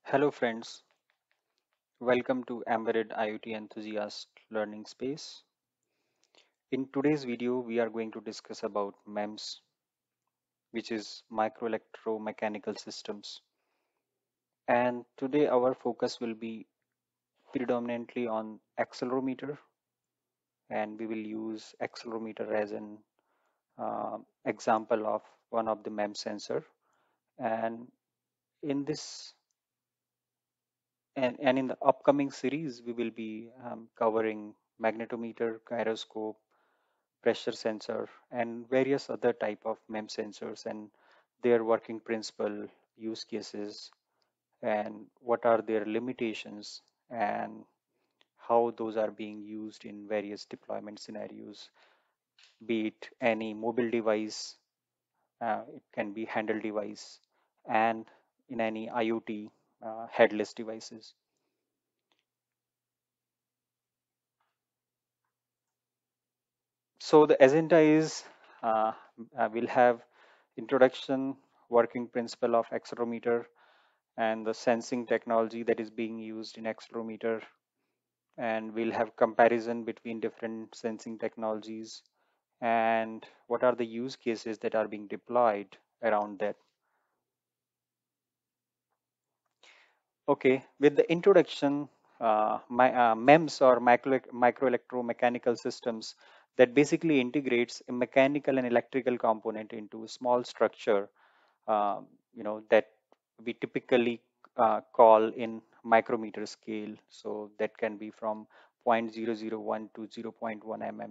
Hello friends, welcome to Embedded IoT Enthusiast Learning Space. In today's video, we are going to discuss about MEMS, which is micro electromechanical systems. And today our focus will be predominantly on accelerometer, and we will use accelerometer as an example of one of the MEMS sensor. And in this and in the upcoming series, we will be covering magnetometer, gyroscope, pressure sensor, and various other type of MEMS sensors and their working principle, use cases, and what are their limitations, and how those are being used in various deployment scenarios, be it any mobile device, it can be handheld device, and in any IoT headless devices. So the agenda is we'll have introduction, working principle of accelerometer, and the sensing technology that is being used in accelerometer, and we'll have comparison between different sensing technologies and what are the use cases that are being deployed around that. Okay, with the introduction, MEMS or micro electromechanical systems that basically integrates a mechanical and electrical component into a small structure, that we typically call in micrometer scale. So that can be from zero point 0.001 to zero point 0.1 mm.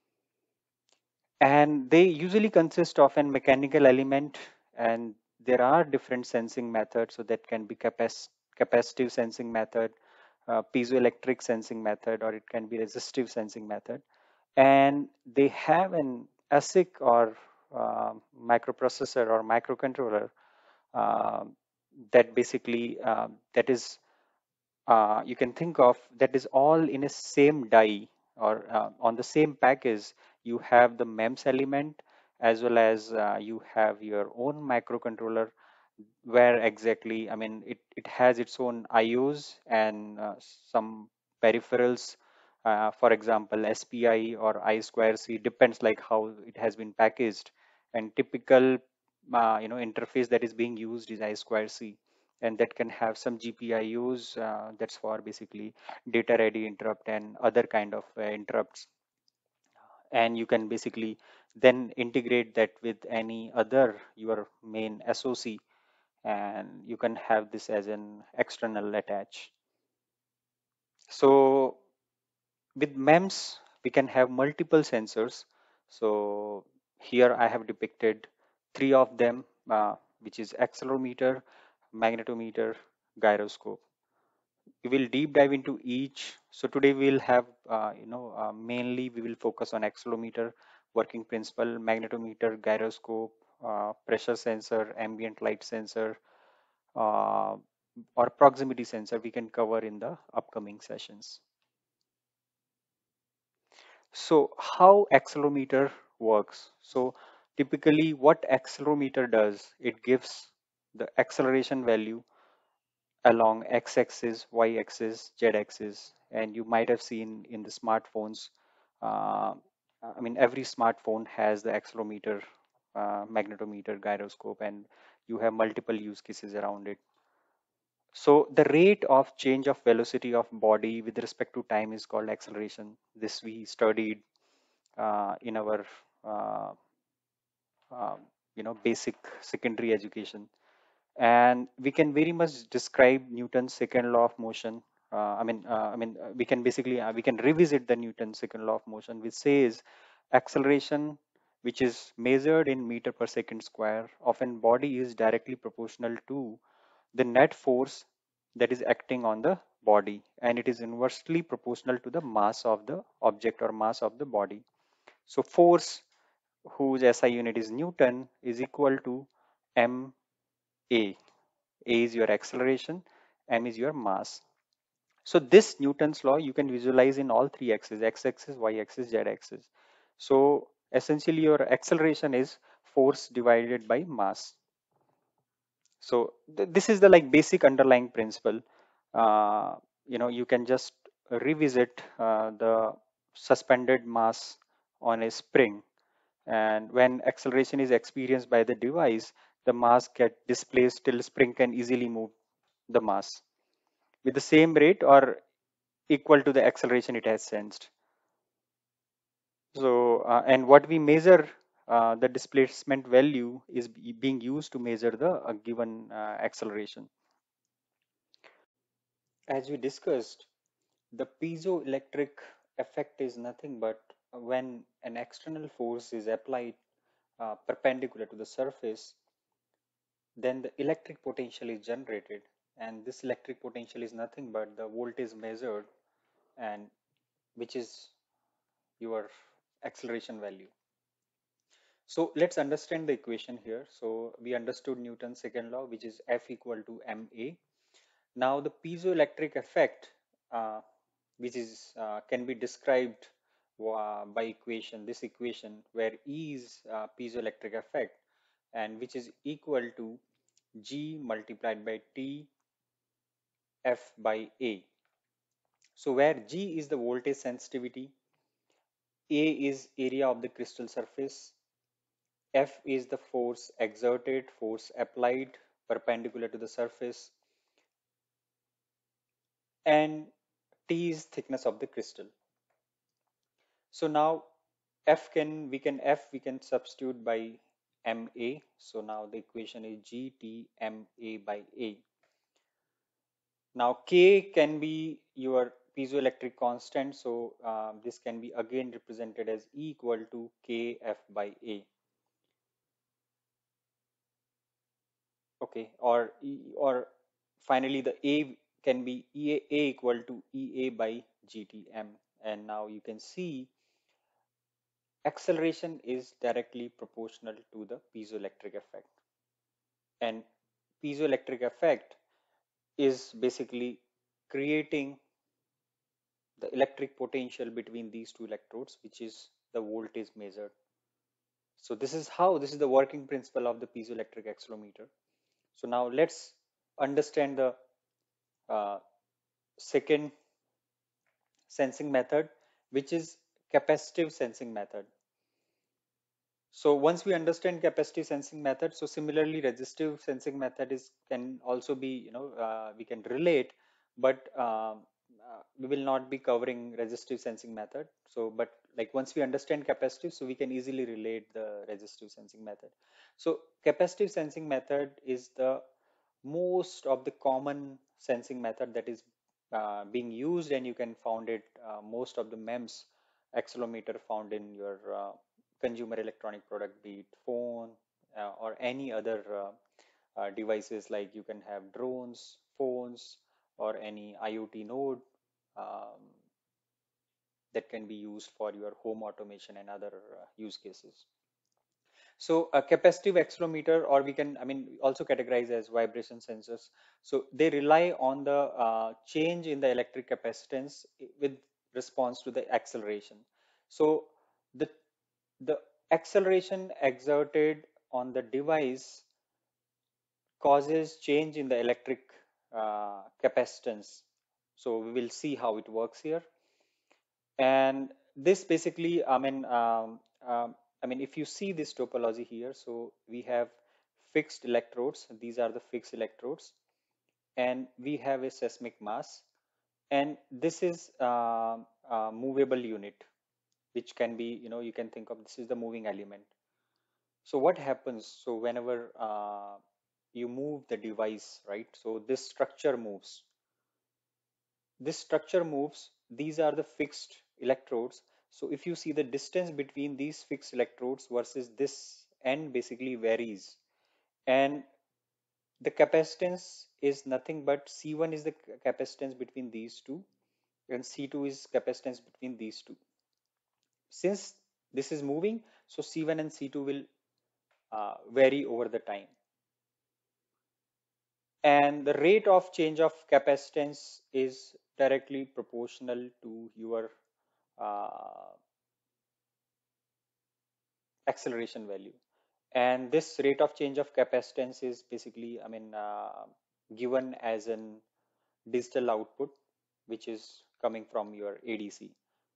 And they usually consist of an mechanical element, and there are different sensing methods. So that can be capacitive sensing method, piezoelectric sensing method, or it can be resistive sensing method. And they have an ASIC or microprocessor or microcontroller uh, that basically that is you can think of that is all in a same die, or on the same package. You have the MEMS element as well as you have your own microcontroller, where exactly, I mean, it has its own IOs and some peripherals, for example SPI or I square C, depends like how it has been packaged. And typical interface that is being used is I square C, and that can have some GPIOs, that's for basically data ready interrupt and other kind of interrupts. And you can basically then integrate that with any other your main SoC, and you can have this as an external attach. So with MEMS, we can have multiple sensors. So here I have depicted three of them, which is accelerometer, magnetometer, gyroscope. We will deep dive into each. So today we'll have, mainly we will focus on accelerometer, working principle, magnetometer, gyroscope, pressure sensor, ambient light sensor, uh, or proximity sensor we can cover in the upcoming sessions. So how accelerometer works? So typically what accelerometer does, it gives the acceleration value along x-axis, y-axis, z-axis, and you might have seen in the smartphones. Uh, I mean, every smartphone has the accelerometer, magnetometer, gyroscope, and you have multiple use cases around it. So the rate of change of velocity of body with respect to time is called acceleration. This we studied in our uh, uh, basic secondary education, and we can very much describe Newton's second law of motion. We can basically we can revisit the Newton's second law of motion, which says acceleration, which is measured in meter per second square, of an body is directly proportional to the net force that is acting on the body, and it is inversely proportional to the mass of the object or mass of the body. So force, whose SI unit is Newton, is equal to ma. A is your acceleration, m is your mass. So this Newton's law you can visualize in all three axes: x-axis, y-axis, z-axis. So essentially your acceleration is force divided by mass. So this is the like basic underlying principle. uh, you can just revisit the suspended mass on a spring, and when acceleration is experienced by the device, the mass get displaced till spring can easily move the mass with the same rate or equal to the acceleration it has sensed. So and what we measure, the displacement value is being used to measure the given acceleration. As we discussed, the piezoelectric effect is nothing but when an external force is applied perpendicular to the surface, then the electric potential is generated, and this electric potential is nothing but the voltage measured, and which is your acceleration value. So let's understand the equation here. So we understood Newton's second law, which is F equal to ma. Now the piezoelectric effect, which is can be described by equation, this equation where E is piezoelectric effect, and which is equal to G multiplied by T F by A. So where G is the voltage sensitivity, A is area of the crystal surface, F is the force exerted, force applied perpendicular to the surface, and T is thickness of the crystal. So now we can substitute by ma. So now the equation is GT ma by A. Now K can be your piezoelectric constant, so this can be again represented as E equal to Kf by A. Okay, or finally the A can be A equal to Ea by GTm, and now you can see acceleration is directly proportional to the piezoelectric effect, and piezoelectric effect is basically creating the electric potential between these two electrodes, which is the voltage measured. So this is the working principle of the piezoelectric accelerometer. So now let's understand the uh, second sensing method, which is capacitive sensing method. So once we understand capacitive sensing method, so similarly resistive sensing method is can also be, we can relate, but we will not be covering resistive sensing method. So but like once we understand capacitive, so we can easily relate the resistive sensing method. So capacitive sensing method is the most of the common sensing method that is being used, and you can find it most of the MEMS accelerometer found in your consumer electronic product, be it phone or any other devices, like you can have drones, phones, or any IoT node um, that can be used for your home automation and other use cases. So a capacitive accelerometer, or we can, I mean, also categorize as vibration sensors. So they rely on the change in the electric capacitance with response to the acceleration. So the the acceleration exerted on the device causes change in the electric capacitance. So we will see how it works here. And this basically, I mean, if you see this topology here, so we have fixed electrodes. These are the fixed electrodes, and we have a seismic mass, and this is a movable unit, which can be, you can think of this is the moving element. So what happens? So whenever you move the device, right? So this structure moves. This structure moves. These are the fixed electrodes. So if you see the distance between these fixed electrodes versus this end basically varies. And the capacitance is nothing but C1 is the capacitance between these two, and C2 is capacitance between these two. Since this is moving, so C1 and C2 will vary over the time. And the rate of change of capacitance is directly proportional to your uh, acceleration value. And this rate of change of capacitance is basically, given as an digital output, which is coming from your ADC.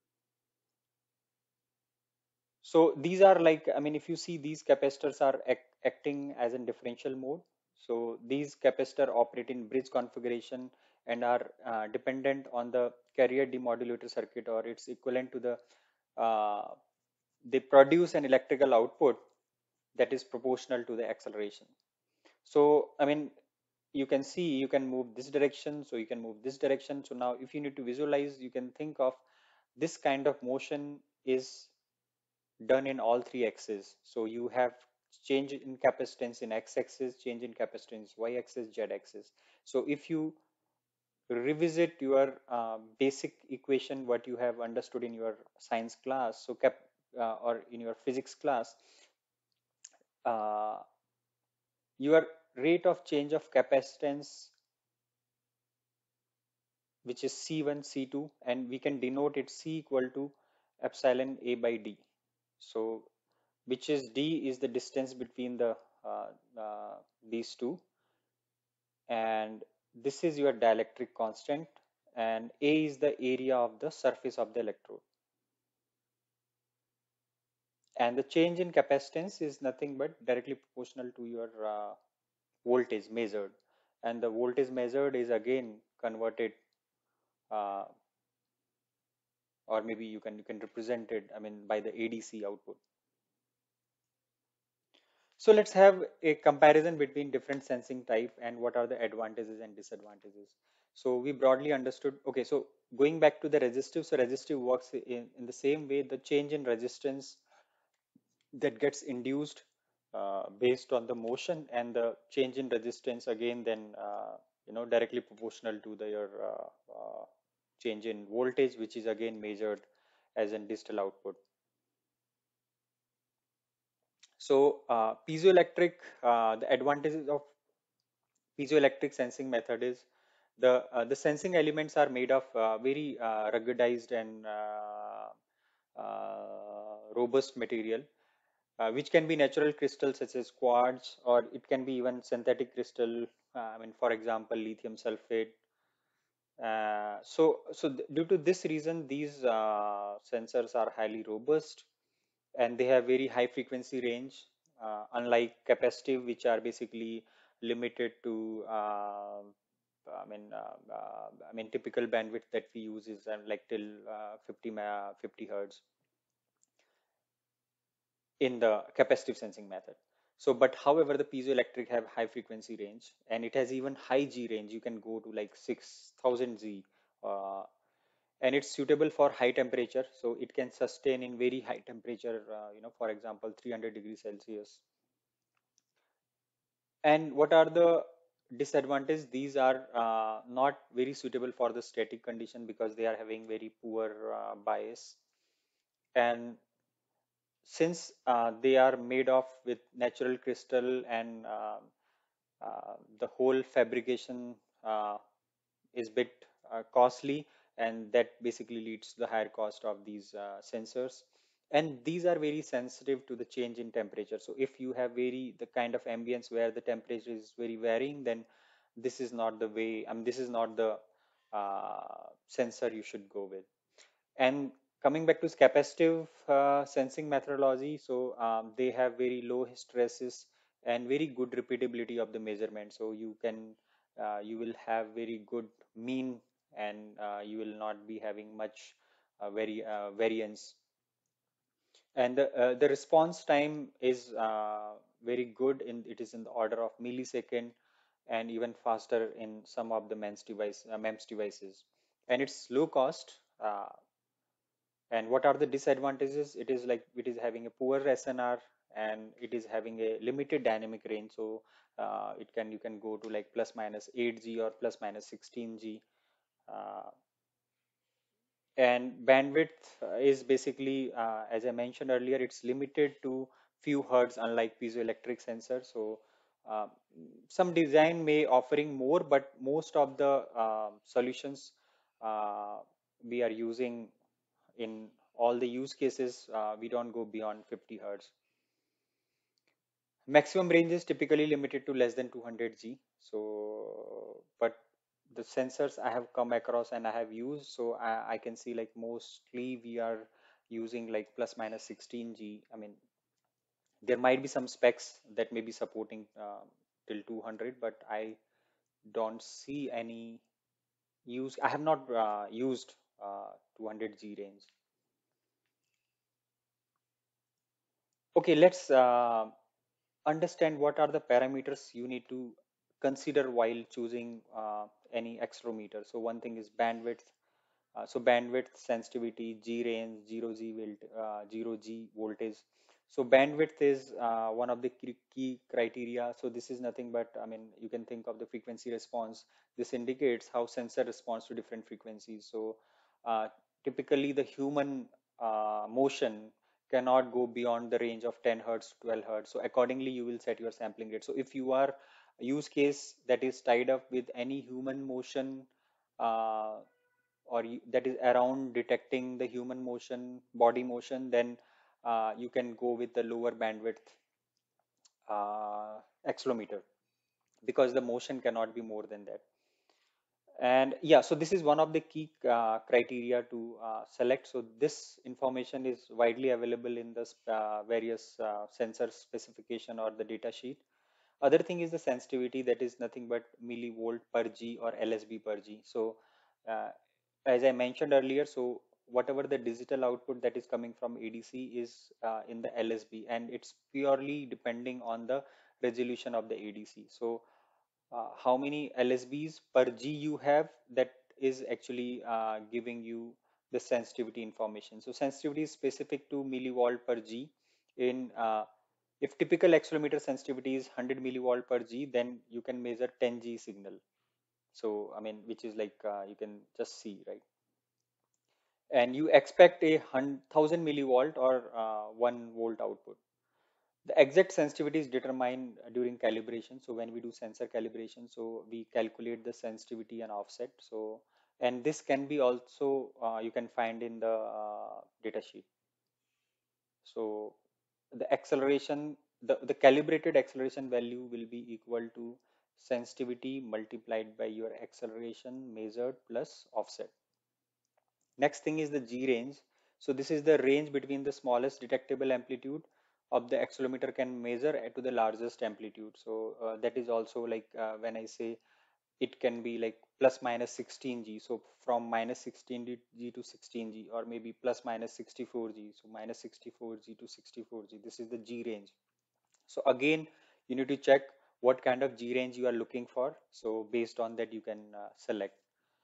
So these are like, if you see, these capacitors are acting as in differential mode. So these capacitor operate in bridge configuration and are dependent on the carrier demodulator circuit, or it's equivalent to the, uh, they produce an electrical output that is proportional to the acceleration. So, you can see, you can move this direction, so you can move this direction. So now if you need to visualize, you can think of this kind of motion is done in all three axes. So you have change in capacitance in x-axis, change in capacitance y-axis, z-axis. So if you revisit your basic equation, what you have understood in your science class, so or in your physics class, uh, your rate of change of capacitance, which is C1, C2, and we can denote it C equal to epsilon A by D. So which is D is the distance between the uh, uh, these two, and this is your dielectric constant, and A is the area of the surface of the electrode. And the change in capacitance is nothing but directly proportional to your voltage measured, and the voltage measured is again converted, uh, or maybe you can represent it, by the ADC output. So let's have a comparison between different sensing type and what are the advantages and disadvantages. So we broadly understood. Okay, so going back to the resistive, so resistive works in the same way. The change in resistance that gets induced based on the motion, and the change in resistance again then directly proportional to the your change in voltage, which is again measured as in digital output. So the advantages of piezoelectric sensing method is the sensing elements are made of very ruggedized and robust material, which can be natural crystals such as quartz, or it can be even synthetic crystal. For example, lithium sulfate. Due to this reason, these sensors are highly robust, and they have very high frequency range, unlike capacitive, which are basically limited to typical bandwidth that we use is like till 50 hertz in the capacitive sensing method. So but however, the piezoelectric have high frequency range, and it has even high G range. You can go to like 6000 G, uh, and it's suitable for high temperature, so it can sustain in very high temperature, for example 300 degrees Celsius. And what are the disadvantages? These are not very suitable for the static condition because they are having very poor bias, and since they are made of with natural crystal, and the whole fabrication uh, is bit costly, and that basically leads to the higher cost of these sensors. And these are very sensitive to the change in temperature. So if you have very the kind of ambience where the temperature is very varying, then this is not the way, this is not the sensor you should go with. And coming back to capacitive sensing methodology, so they have very low hysteresis and very good repeatability of the measurement. So you will have very good mean, and you will not be having much variance. And the response time is very good. It is in the order of millisecond, and even faster in some of the MEMS devices. And it's low cost. And what are the disadvantages? It is like it is having a poor SNR, and it is having a limited dynamic range. So you can go to like plus minus 8G or plus minus 16G. Uh, and bandwidth is basically, as I mentioned earlier, it's limited to few hertz, unlike piezoelectric sensors. So uh, some design may offering more, but most of the solutions uh, we are using in all the use cases, we don't go beyond 50 hertz. Maximum range is typically limited to less than 200 G. So, but the sensors I have come across and I have used, so I can see like mostly we are using like plus minus 16 G. I mean, there might be some specs that may be supporting till 200, but I don't see any use. I have not used 200 G range. Okay, let's understand what are the parameters you need to consider while choosing any accelerometer. So one thing is bandwidth. So bandwidth, sensitivity, G range, 0 G voltage. So bandwidth is one of the key criteria. So this is nothing but, I mean, you can think of the frequency response. This indicates how sensor responds to different frequencies. So uh, typically the human motion cannot go beyond the range of 10 hertz to 12 hertz. So accordingly, you will set your sampling rate. So if you are use case that is tied up with any human motion, uh, or that is around detecting the human motion, body motion, then you can go with the lower bandwidth accelerometer, because the motion cannot be more than that. And yeah, so this is one of the key criteria to select. So this information is widely available in the various sensor specification or the data sheet. Other thing is the sensitivity, that is nothing but millivolt per G or LSB per G. So uh, as I mentioned earlier, so whatever the digital output that is coming from ADC is in the LSB, and it's purely depending on the resolution of the ADC. So how many LSBs per G you have, that is actually giving you the sensitivity information. So sensitivity is specific to millivolt per G. In if typical accelerometer sensitivity is 100 millivolt per G, then you can measure 10 G signal. So I mean, which is like you can just see, right? And you expect a 1000 millivolt or 1 volt output. The exact sensitivity is determined during calibration. So when we do sensor calibration, so we calculate the sensitivity and offset. So, and this can be also you can find in the data sheet. So the acceleration, the calibrated acceleration value will be equal to sensitivity multiplied by your acceleration measured plus offset. Next thing is the G range. So this is the range between the smallest detectable amplitude of the accelerometer can measure to the largest amplitude. So that is also like when I say it can be like plus minus 16 G. So from minus 16G to 16G, or maybe plus minus 64G. So minus 64G to 64G. This is the G range. So again, you need to check what kind of G range you are looking for. So based on that, you can select.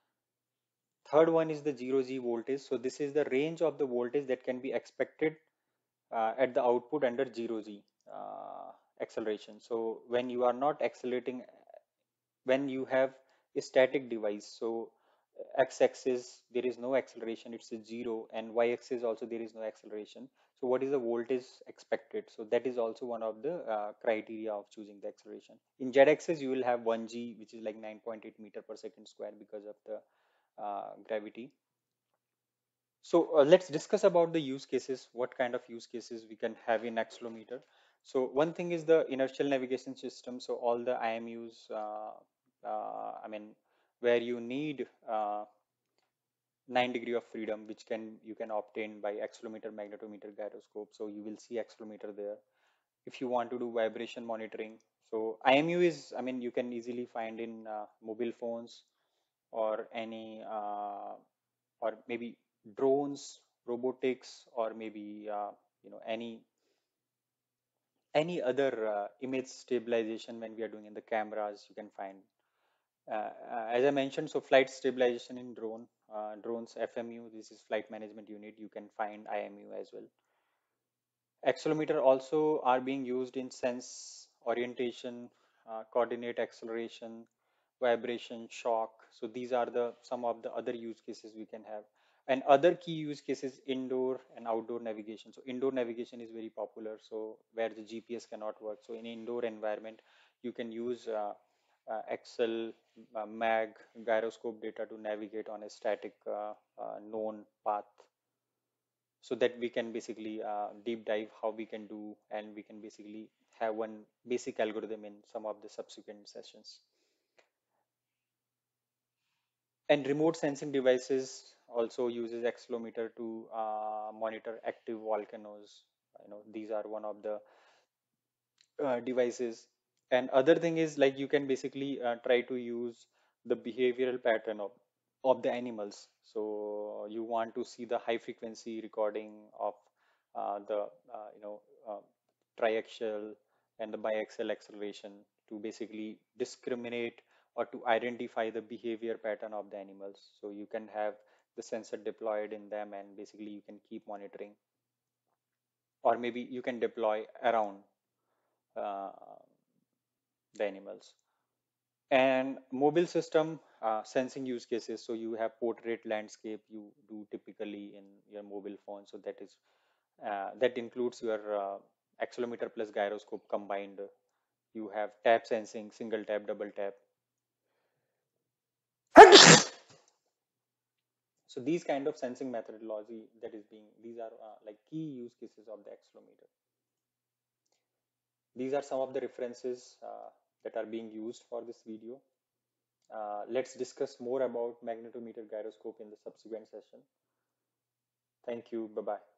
Third one is the 0G voltage. So this is the range of the voltage that can be expected at the output under 0G acceleration. So when you are not accelerating, when you have a static device, so x-axis there is no acceleration, it's a 0, and y-axis also there is no acceleration. So what is the voltage expected? So that is also one of the criteria of choosing the acceleration. In z-axis you will have 1G, which is like 9.8 meter per second square because of the gravity. So let's discuss about the use cases, what kind of use cases we can have in accelerometer. So one thing is the inertial navigation system. So all the IMUs, I mean, where you need 9 degree of freedom, which you can obtain by accelerometer, magnetometer, gyroscope. So you will see accelerometer there. If you want to do vibration monitoring, so IMU is, I mean, you can easily find in mobile phones or any or maybe drones, robotics, or maybe any other image stabilization when we are doing in the cameras, you can find. As I mentioned, so flight stabilization in drones, FMU, this is flight management unit, you can find IMU as well. Accelerometer also are being used in sense orientation, coordinate acceleration, vibration, shock. So these are the some of the other use cases we can have. And other key use cases, indoor and outdoor navigation. So indoor navigation is very popular. So where the GPS cannot work. So in indoor environment, you can use Excel, MAG, gyroscope data to navigate on a static known path. so that we can basically deep dive how we can do, and we can basically have one basic algorithm in some of the subsequent sessions. And remote sensing devices also uses accelerometer to monitor active volcanoes. These are one of the devices. And other thing is, like, you can basically try to use the behavioral pattern of the animals. So you want to see the high frequency recording of the uh, triaxial and the biaxial acceleration to basically discriminate or to identify the behavior pattern of the animals. So you can have the sensor deployed in them, and basically you can keep monitoring, or maybe you can deploy around uh, the animals. And mobile system sensing use cases. So you have portrait landscape you do typically in your mobile phone. So that includes your accelerometer plus gyroscope combined. You have tap sensing, single tap, double tap. So these kind of sensing methodology that is being, these are like key use cases of the accelerometer. These are some of the references that are being used for this video. Let's discuss more about magnetometer gyroscope in the subsequent session. Thank you. Bye bye.